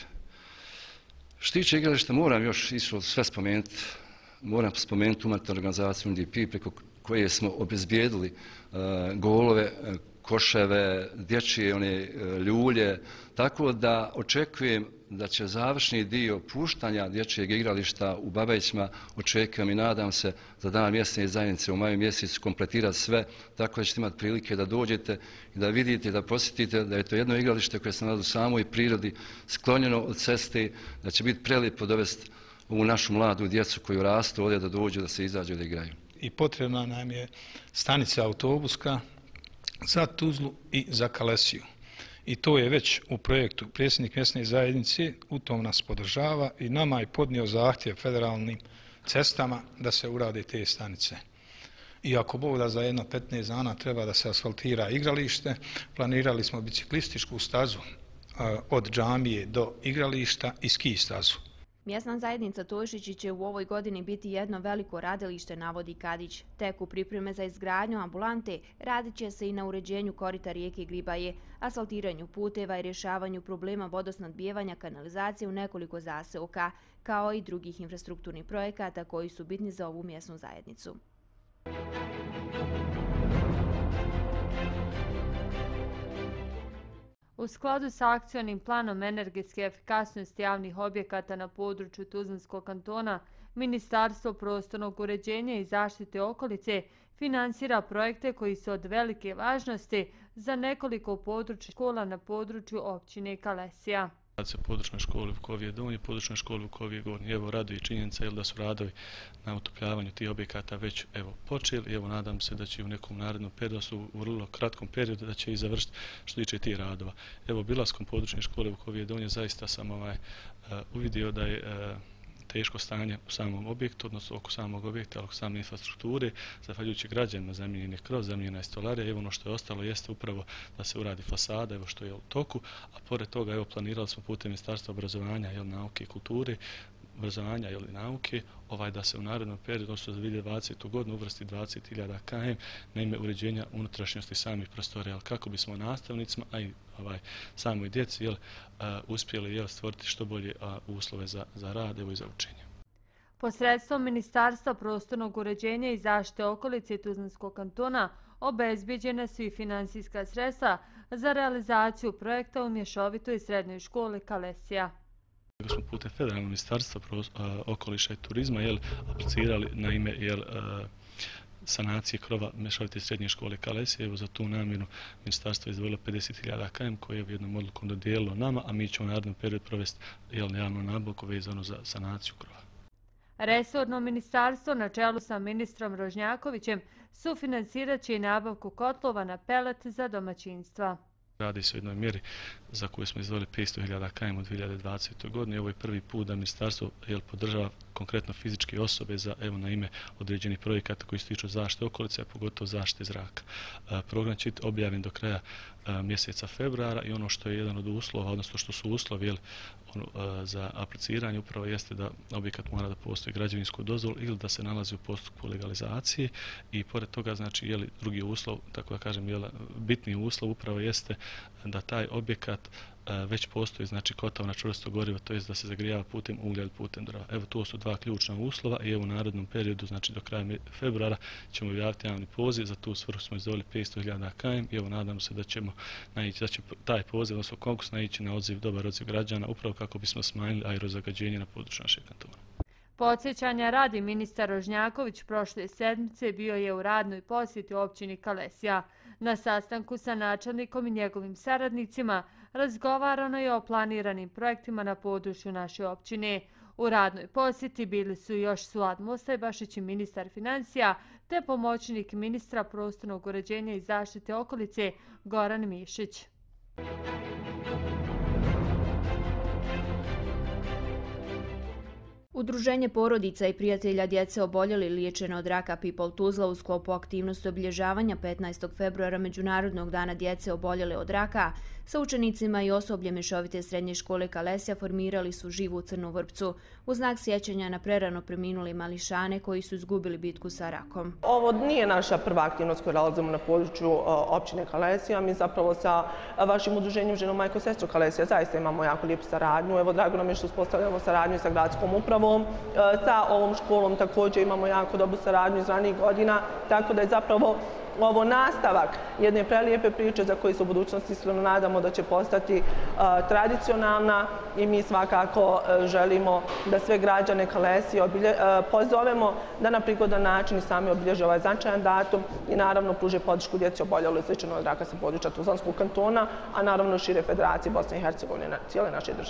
Što tiče igrališta, moram još isto sve spomenuti. Moram spomenuti humanitarnu organizaciju UNDP preko koje smo obezbijedili golove, koševe, dječje ljulje, tako da očekujem da će završni dio puštanja dječjeg igrališta u Babajićima, očekujem i nadam se za dan mjesne zajednice u maju mjesecu kompletirati sve, tako da ćete imati prilike da dođete i da vidite i da posjetite da je to jedno igralište koje se nalazi u samoj prirodi, sklonjeno od ceste, da će biti prelijepo dovesti ovu našu mladu djecu koju rastu ovdje da dođu, da se izađu da igraju. I potrebna nam je stanica autobuska za Tuzlu i za Kalesiju. I to je već u projektu. Predsjednik mjesne zajednice u tom nas podržava i nama je podnio zahtjev federalnim cestama da se urade te stanice. I ako Bog da za jedno 15 dana treba da se asfaltira igralište, planirali smo biciklističku stazu od džamije do igrališta i ski stazu. Mjesna zajednica Tojšići će u ovoj godini biti jedno veliko radilište, navodi Kadić. Tek u pripreme za izgradnju ambulante radit će se i na uređenju korita rijeke Gribaje, asfaltiranju puteva i rješavanju problema vodosnadbijevanja kanalizacije u nekoliko zaseoka, kao i drugih infrastrukturnih projekata koji su bitni za ovu mjesnu zajednicu. U skladu sa akcionim planom energetske efikasnosti javnih objekata na području Tuzlanskog kantona, Ministarstvo prostornog uređenja i zaštite okolice finansira projekte koji su od velike važnosti za nekoliko područja škola na području općine Kalesija. Radi se područnoj školi Vukovije Donje, područnoj školi Vukovije Gornje. Evo raduje činjenica da su radovi na utopljavanju tih objekata već počeli. Evo nadam se da će u nekom narednom periodu, u vrlo kratkom periodu, da će i završiti što tiče tih radova. Evo obilaskom područne škole Vukovije Donje zaista sam uvidio da je teško stanje u samom objektu, odnosno oko samog objekta, oko same infrastrukture, zahvaljujući građanima zamijenjenih kroz, zamijenjena je stolarija. Evo ono što je ostalo jeste upravo da se uradi fasada, evo što je u toku, a pored toga evo planirali smo putem Ministarstva obrazovanja, nauke i kulture, obrazovanja i nauke, da se u narednom periodu, odnosno za 2020. godinu, uvrsti 20.000 km na ime uređenja unutrašnjosti samih prostorija, kako bismo nastavnicima, a i samoj djeci uspjeli stvoriti što bolje uslove za rad i za učenje. Posredstvom Ministarstva prostornog uređenja i zaštite okolice Tuzlanskog kantona obezbijeđena su i finansijska sredstva za realizaciju projekta u mješovitoj srednjoj školi Kalesija. Smo putem Federalnog ministarstva okoliša i turizma aplicirali na ime sanacije krova mješovite srednje škole Kalesije. Evo za tu namjenu ministarstvo je izdvojilo 50.000 km koje je jednom odlukom dodijelilo nama, a mi ćemo u narednom periodu provesti javnu nabavku vezanu za sanaciju krova. Resorno ministarstvo na čelu sa ministrom Rožnjakovićem sufinancirat će i nabavku kotlova na pelet za domaćinstva. Radi se o jednoj mjeri za koju smo izdvojili 500.000 km u 2020. godini. Ovo je prvi put da ministarstvo podržava konkretno fizičke osobe na ime određenih projekata koji se tiču zaštite okolice, a pogotovo zaštite zraka. Program će biti objavljen do kraja mjeseca februara i ono što je jedan od uslova, odnosno što su uslovi za apliciranje upravo jeste da objekat mora da postoji građevinsku dozvolu ili da se nalazi u postupku legalizacije i pored toga znači drugi uslov, tako da kažem bitni uslov upravo jeste da taj objekat već postoji znači kotao na čvrsto gorivo, to jest da se zagrijava putem uglja ili putem drva. Evo to su dva ključna uslova i evo u narednom periodu, znači do kraja februara ćemo objaviti javni poziv, za tu svrhu smo izdvojili 500.000 km i evo nadamo se da ćemo da će taj poziv, odnosno konkurs naići na dobar odziv građana upravo kako bismo smanjili aerozagađenje na području našeg kantona. Podsjećanja radi ministar Rožnjaković prošle sedmice bio je u radnoj posjeti općini Kalesija. Na sastanku sa načelnikom i njegovim saradnicima razgovarano je o planiranim projektima na području naše općine. U radnoj posjeti bili su još Suad Mustajbašić i ministar financija, te pomoćnik ministra prostornog uređenja i zaštite okolice Goran Mišić. Udruženje porodica i prijatelja djece oboljeli liječene od raka People Tuzla u sklopu aktivnosti obilježavanja 15. februara Međunarodnog dana djece oboljele od raka sa učenicima i osobljem mješovite srednje škole Kalesija formirali su živu crnu vrpcu u znak sjećanja na prerano preminuli mališane koji su izgubili bitku sa rakom. Ovo nije naša prva aktivnost koju realizujemo na području općine Kalesija. Mi zapravo sa vašim udruženjem Ženo, majko, sestro Kalesija zaista imamo jako lijepu saradnju. Evo, drago nam je što uspostavljamo saradnju sa gradskom upravom. Sa ovom školom također imamo jako dobru saradnju iz ranijih godina, tako da je zapravo ovo nastavak jedne prelijepe priče za koju se u budućnosti iskreno nadamo da će postati tradicionalna i mi svakako želimo da sve građane Kalesije pozovemo da na prigodan način i sami obilježe ovaj značajan datum i naravno pruže podršku djeci oboljeloj od sličnog od raka sa područja Tuzlanskog kantona, a naravno šire Federacije Bosne i Hercegovine cijele naše države.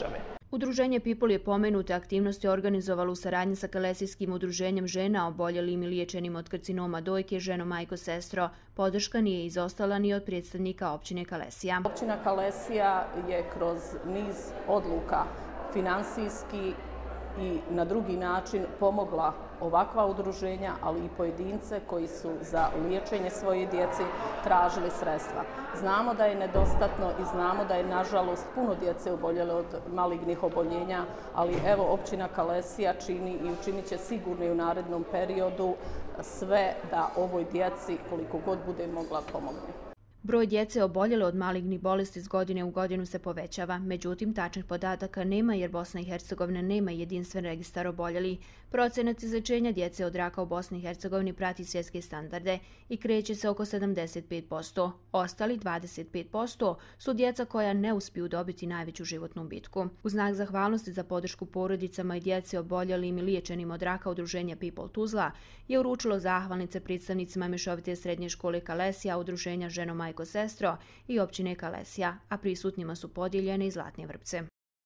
Udruženje People je pomenute aktivnosti organizovalo u saradnji sa Kalesijskim udruženjem žena oboljelim i liječenim od karcinoma dojke Ženo, majko, sestro. Podrška nije izostala ni od predstavnika općine Kalesija. Općina Kalesija je kroz niz odluka finansijski i na drugi način pomogla ovakva udruženja, ali i pojedince koji su za liječenje svoje djece tražili sredstva. Znamo da je nedostatno i znamo da je nažalost puno djece oboljelo od malignih oboljenja, ali evo općina Kalesija čini i učinit će sigurno i u narednom periodu sve da ovoj djeci koliko god bude mogla pomogne. Broj djece oboljele od malignih bolesti iz godine u godinu se povećava, međutim tačnih podataka nema jer Bosna i Hercegovina nema jedinstven registar oboljelih. Procenat izlečenja djece od raka u Bosni i Hercegovini prati svjetske standarde i kreće se oko 75%. Ostali 25% su djeca koja ne uspiju dobiti najveću životnu bitku. U znak zahvalnosti za podršku porodicama i djeci oboljelim i liječenim od raka udruženja People Tuzla je uručilo zahvalnice predstavnicima Mješovite srednje škole Kalesija, udruženja Ženo, majko, sestro i općine Kalesija, a prisutnima su podijeljene i zlatne vrpce.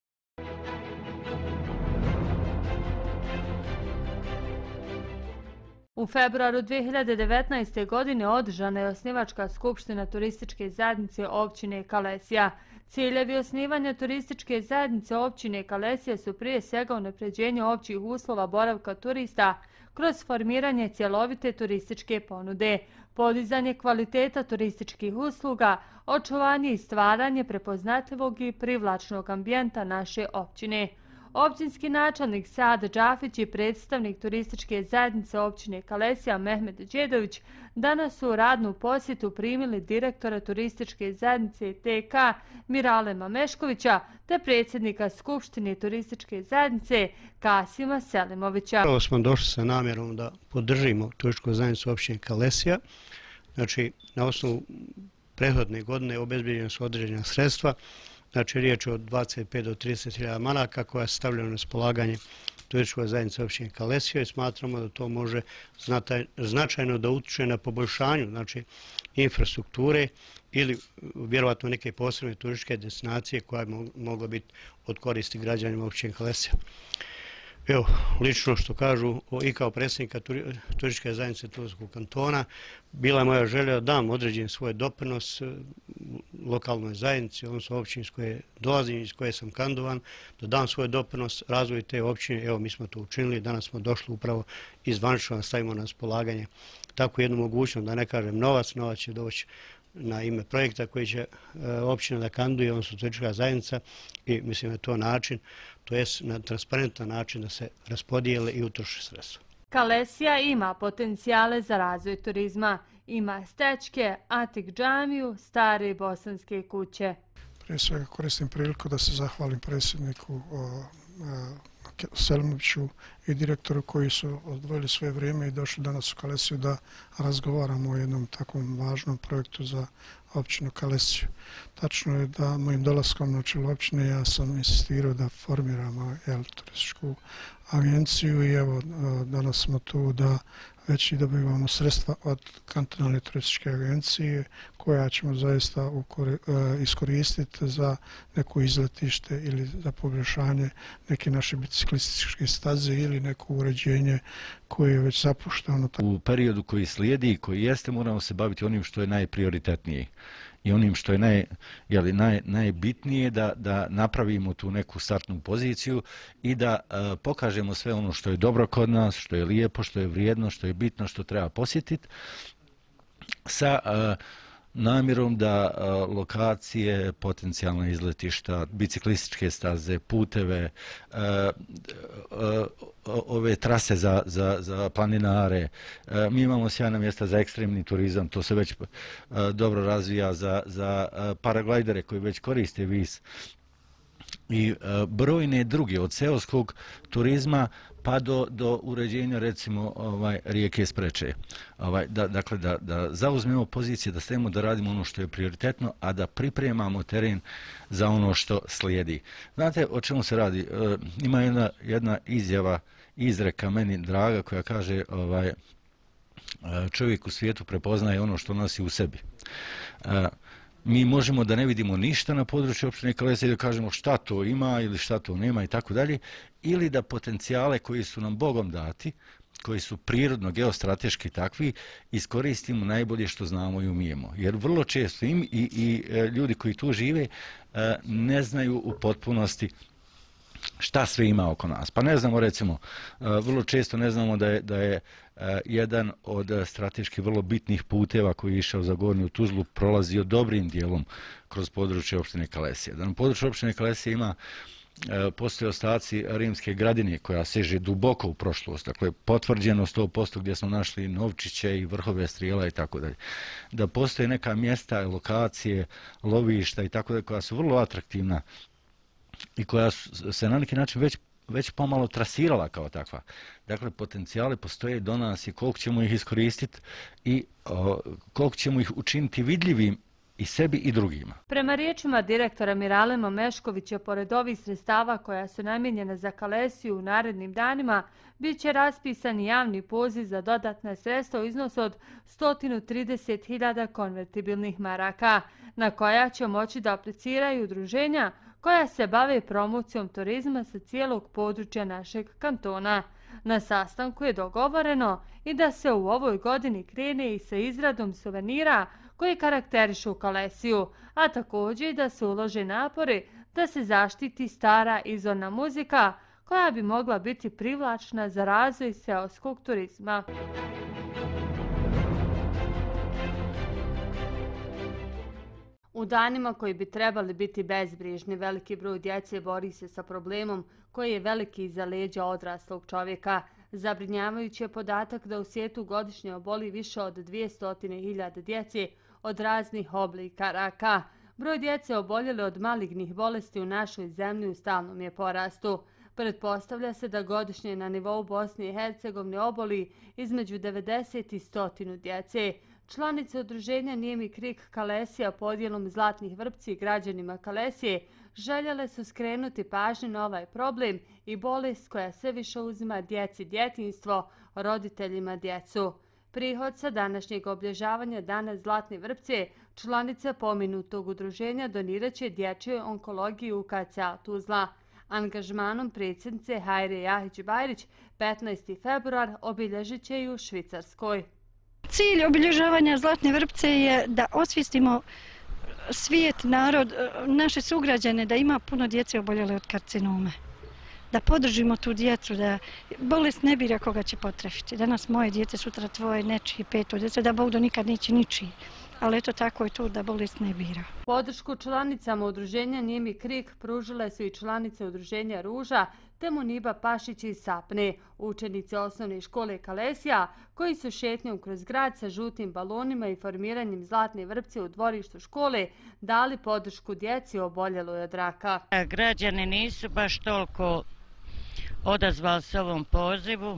U februaru 2019. godine održana je osnivačka skupština turističke zajednice općine Kalesija. Ciljevi osnivanja turističke zajednice općine Kalesija su prije svega unapređenje općih uslova boravka turista kroz formiranje cjelovite turističke ponude, podizanje kvaliteta turističkih usluga, očuvanje i stvaranje prepoznatljivog i privlačnog ambijenta naše općine. Općinski načelnik Saad Džafić i predstavnik turističke zajednice općine Kalesija Mehmed Đedović danas su u radnu posjetu primili direktora turističke zajednice TK Miralema Meškovića te predsjednika Skupštine turističke zajednice Kasima Selimovića. Prvo smo došli sa namjerom da podržimo turističku zajednicu općine Kalesija. Znači, na osnovu prethodne godine obezbijeđena su određena sredstva. Znači, riječ je od 25 do 30.000 maraka koja se stavljaju na raspolaganje turističkoj zajednici općine Kalesija i smatramo da to može značajno da utiče na poboljšanju znači, infrastrukture ili vjerovatno neke posebne turističke destinacije koja bi mogla biti od koristi građanima općine Kalesija. Evo, lično što kažu i kao predsjednika turističke zajednice Tuzlanskog kantona, bila je moja želja da dam određen svoj doprinos lokalnoj zajednici, odnosno općini iz koje dolazim, iz koje sam kandidovan, da dam svoj doprinos razvoju te općine. Evo, mi smo to učinili, danas smo došli upravo izvanično da stavimo na raspolaganje takvu jednu mogućnost, da ne kažem novac će doći na ime projekta koji će općina da kandiduje, odnosno turistička zajednica i mislim da je to način, to je na transparentan način da se raspodijele i utroše sredstva. Kalesija ima potencijale za razvoj turizma. Ima stečke, antik džamiju, stare bosanske kuće. Prije svega koristim priliku da se zahvalim predsjedniku Selimoviću i direktoru koji su odvojili svoje vrijeme i došli danas u Kalesiju da razgovaramo o jednom takvom važnom projektu za općinu Kalesiju. Tačno je da mojim dolaskom na čelo općine ja sam insistirao da formiramo turističku agenciju i evo danas smo tu da već i dobivamo sredstva od kantonalne turističke agencije koja ćemo zaista iskoristiti za neko izletište ili za poboljšanje neke naše biciklističke staze ili neko uređenje koje je već zapušteno. U periodu koji slijedi i koji jeste moramo se baviti onim što je najprioritetnije i onim što je najbitnije da napravimo tu neku startnu poziciju i da pokažemo sve ono što je dobro kod nas, što je lijepo, što je vrijedno, što je bitno, što treba posjetiti sa namjerom da lokacije, potencijalne izletišta, biciklističke staze, puteve, ove trase za planinare. Mi imamo sjajna mjesta za ekstremni turizam, to se već dobro razvija za paraglajdere koji već koriste vis i brojne druge od seoskog turizma pa do uređenja recimo rijeke Spreče. Dakle, da zauzmemo pozicije, da stavimo da radimo ono što je prioritetno, a da pripremamo teren za ono što slijedi. Znate o čemu se radi? Ima jedna izjava, izreka meni draga koja kaže čovjek u svijetu prepoznaje ono što nosi u sebi. mi možemo da ne vidimo ništa na području opštine Kalesija i da kažemo šta to ima ili šta to nema i tako dalje, ili da potencijale koji su nam Bogom dati, koji su prirodno, geostrateški takvi, iskoristimo najbolje što znamo i umijemo. Jer vrlo često i ljudi koji tu žive ne znaju u potpunosti šta sve ima oko nas. Pa ne znamo, recimo, vrlo često ne znamo da je jedan od strateški vrlo bitnih puteva koji je išao za Gornju Tuzlu prolazio dobrim dijelom kroz područje opštine Kalesija. Da na području opštine Kalesija postoje ostaci rimske gradine koja seže duboko u prošlost, dakle potvrđeno 100% gdje smo našli novčiće i vrhove strijela i tako dalje. Da postoje neka mjesta, lokacije, lovišta i tako dalje koja su vrlo atraktivna i koja se na neki način već pomalo trasirala kao takva. Dakle, potencijali postoje do nas i koliko ćemo ih iskoristiti i koliko ćemo ih učiniti vidljivim i sebi i drugima. Prema riječima direktora Miralema Meškovića, pored ovih sredstava koja su namijenjena za Kalesiju u narednim danima, bit će raspisan javni poziv za dodatna sredstva u iznosu od 130.000 konvertibilnih maraka, na koja će moći da apliciraju udruženja koja se bave promocijom turizma sa cijelog područja našeg kantona. Na sastanku je dogovoreno i da se u ovoj godini krene i sa izradom suvenira koji karakterišu Kalesiju, a također i da se ulože napori da se zaštiti stara izvorna muzika koja bi mogla biti privlačna za razvoj seoskog turizma. U danima koji bi trebali biti bezbrižni, veliki broj djece bori se sa problemom koji je veliki iza leđa odraslog čovjeka. Zabrinjavajući je podatak da u svijetu godišnje oboli više od 200.000 djece od raznih oblika raka. Broj djece oboljele od malignih bolesti u našoj zemlji u stalnom je porastu. Pretpostavlja se da godišnje na nivou Bosne i Hercegovine oboli između 90 i 100 djece. Članice udruženja Nijemi krik Kalesija podjelom Zlatnih vrpci i građanima Kalesije željele su skrenuti pažnju na ovaj problem i bolest koja sve više uzima djeci djetinjstvo, roditeljima djecu. Prihod sa današnjeg obilježavanja Dana Zlatne vrpce članice pomenutog udruženja donirat će dječjoj onkologiji UKCA Tuzla. Angažmanom predsjednice Hajre Jahić-Bajrić 15. februar obilježit će i u Švicarskoj. Cilj obilježavanja Zlatne vrpce je da osvijestimo svijet, narod, naše sugrađane da ima puno djece oboljele od karcinome. Da podržimo tu djecu, da bolest ne bira koga će potrefiti. Danas moje djece, sutra tvoje, nečije, peto djece, da Bog do nikad neće ničiji. Ali eto tako je to da bolest ne bira. Podršku članicama udruženja Nijemi krik pružile su i članice udruženja Ruža te Muniba Pašić iz Sapne, učenice osnovne škole Kalesija, koji su šetnjom kroz grad sa žutim balonima i formiranjem Zlatne vrpce u dvorištu škole dali podršku djeci oboljeloj od raka. Građani nisu baš toliko odazvali se ovom pozivu.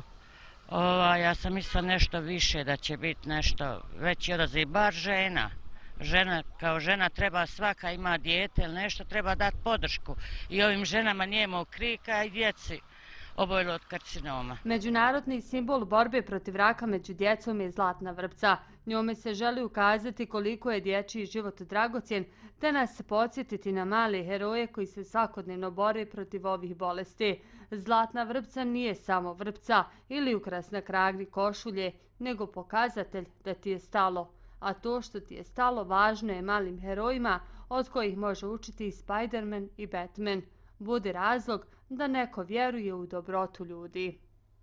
Ja sam mislila nešto više, da će biti nešto veći odaziv, bar žena. Žena kao žena treba, svaka ima dijete ili nešto, treba dati podršku i ovim ženama Nijemog krika i djeci oboljelo od karcinoma. Međunarodni simbol borbe protiv raka među djecom je Zlatna vrpca. Njome se želi ukazati koliko je dječji život dragocjen, te nas podsjetiti na male heroje koji se svakodnevno bore protiv ovih bolesti. Zlatna vrpca nije samo vrpca ili ukras na kragli košulje, nego pokazatelj da ti je stalo. A to što ti je stalo važno je malim herojima od kojih može učiti i Spider-Man i Batman. Budi razlog da neko vjeruje u dobrotu ljudi.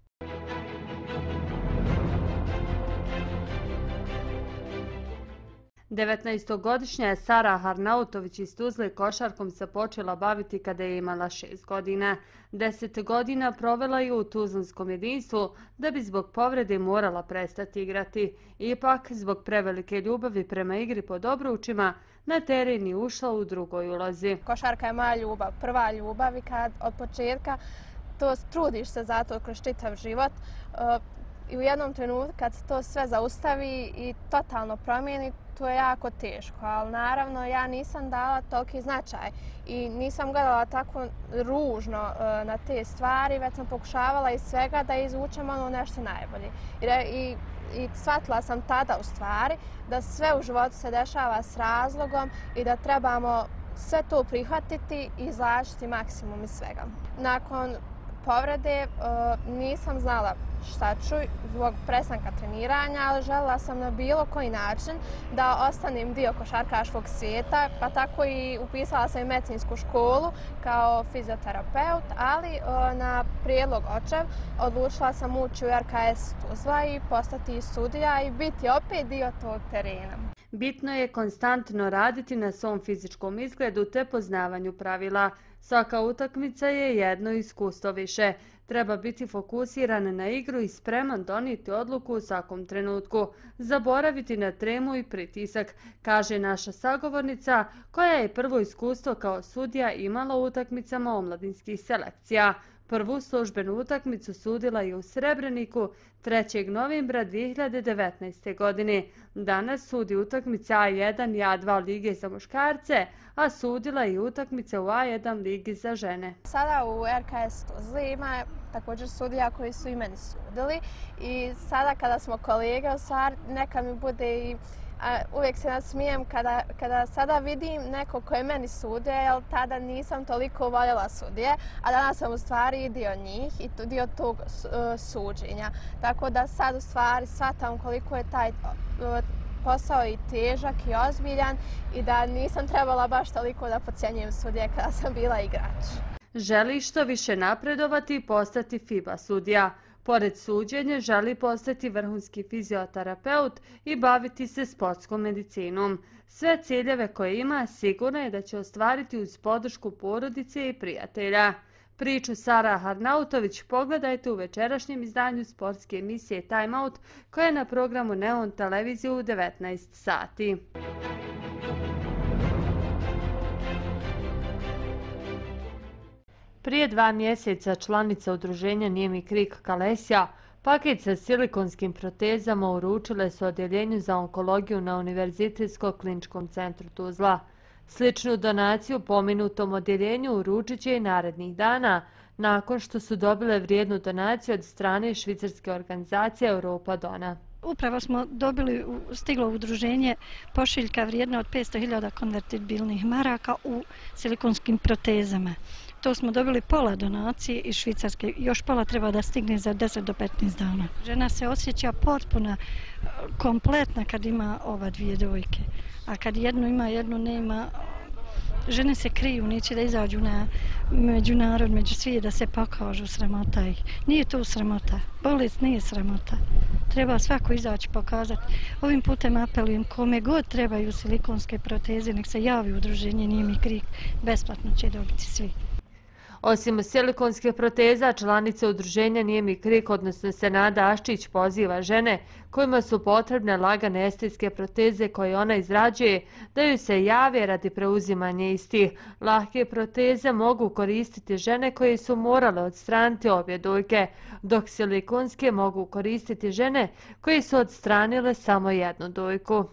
Devetnaestogodišnja Sara Harnautović iz Tuzle košarkom se počela baviti kada je imala 6 godina. 10 godina provela je u tuzlanskom jedinstvu da bi zbog povrede morala prestati igrati. Ipak, zbog prevelike ljubavi prema igri pod obručima, na teren je ušla u drugoj ulozi. Košarka je moja ljubav, prva ljubav i kad od početka to trudiš se za to kroz čitav život. I u jednom trenutku kad to sve zaustavi i totalno promijeni, to je jako teško, ali naravno ja nisam dala toliki značaj i nisam gledala tako ružno na te stvari, već sam pokušavala iz svega da izvučem ono nešto najbolje. I i shvatila sam tada u stvari da sve u životu se dešava s razlogom i da trebamo sve to prihvatiti i izvlačiti maksimum iz svega. Nakon povrede nisam znala šta ću zbog prestanka treniranja, ali željela sam na bilo koji način da ostanem dio košarkaškog svijeta, pa tako i upisala sam i medicinsku školu kao fizioterapeut, ali na prijedlog očev odlučila sam ući u RKS Tuzla i postati sudija i biti opet dio tog terena. Bitno je konstantno raditi na svom fizičkom izgledu te poznavanju pravila. Svaka utakmica je jedno iskustvo više. Treba biti fokusiran na igru i spreman donijeti odluku u svakom trenutku. Zaboraviti na tremu i pritisak, kaže naša sagovornica koja je prvo iskustvo kao sudija imala u utakmicama omladinskih selekcija. Prvu službenu utakmicu sudila je u Srebreniku 3. novembra 2019. godine. Danas sudi utakmice A1 i A2 lige za muškarce, a sudila je utakmice u A1 ligi za žene. Sada u RKS Tuzli ima također sudija koji su i meni sudili i sada kada smo kolege, neka mi bude i uvijek se nasmijem kada sada vidim neko ko je meni sudio, jer tada nisam toliko voljela sudije, a danas sam u stvari dio njih i dio tog suđenja. Tako da sad u stvari shvatam koliko je taj posao i težak i ozbiljan i da nisam trebala baš toliko da podcjenjujem sudije kada sam bila igrač. Želi što više napredovati i postati FIBA sudija. Pored suđenja želi postati vrhunski fizioterapeut i baviti se sportskom medicinom. Sve ciljeve koje ima sigurno je da će ostvariti uz podršku porodice i prijatelja. Priču Sara Harnautović pogledajte u večerašnjem izdanju sportske emisije Time Out koja je na programu Neon televiziju u 19 sati. Prije 2 mjeseca članica udruženja Nijemi krik Kalesja paket sa silikonskim protezama uručile su odjeljenju za onkologiju na Univerzitetskom kliničkom centru Tuzla. Sličnu donaciju pomenutom odjeljenju uručit će i narednih dana, nakon što su dobile vrijednu donaciju od strane švicarske organizacije Europa Dona. Upravo smo dobili, stiglo udruženje pošiljka vrijedna od 500.000 konvertibilnih maraka u silikonskim protezama. To smo dobili pola donacije iz Švicarske, još pola treba da stigne za 10 do 15 dana. Žena se osjeća potpuna, kompletna kad ima ova dvije dojke, a kad jednu ima, jednu nema, žene se kriju, neće da izađu na međunarod, među svije da se pokažu, sramota ih. Nije to sramota, bolest nije sramota. Treba svako izaći pokazati. Ovim putem apelujem kome god trebaju silikonske proteze, nek se javi udruženje Nijemi krik, besplatno će dobiti svi. Osim silikonske proteza, članice udruženja Nijemi krik, odnosno Senada Aščić, poziva žene kojima su potrebne lagane estetske proteze koje ona izrađuje da ju se jave radi preuzimanja istih. Lahke proteze mogu koristiti žene koje su morale odstraniti obje dojke, dok silikonske mogu koristiti žene koje su odstranile samo jednu dojku.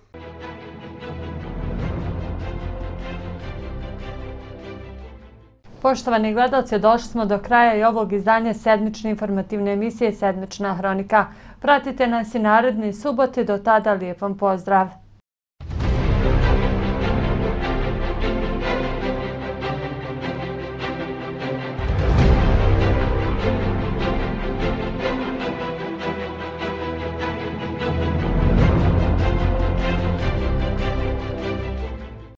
Poštovani gledalci, došli smo do kraja i ovog izdanja sedmične informativne emisije Sedmična hronika. Pratite nas i naredne subote, do tada lijep vam pozdrav!